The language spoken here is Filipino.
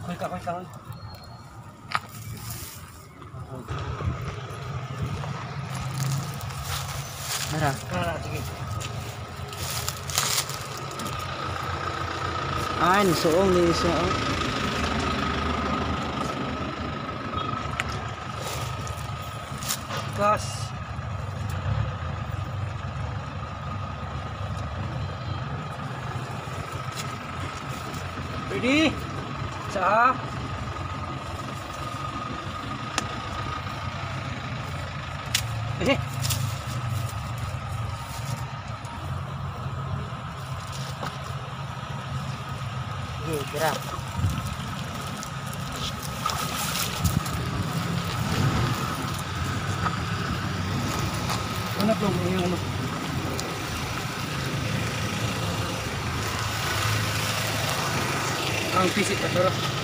Kahoy. Tara. Sige. Ay, nisuong ni siya. Gas. Ready? Sa. Eh. Sige, gerak. Ano po yung ano? Ang pisit na pero.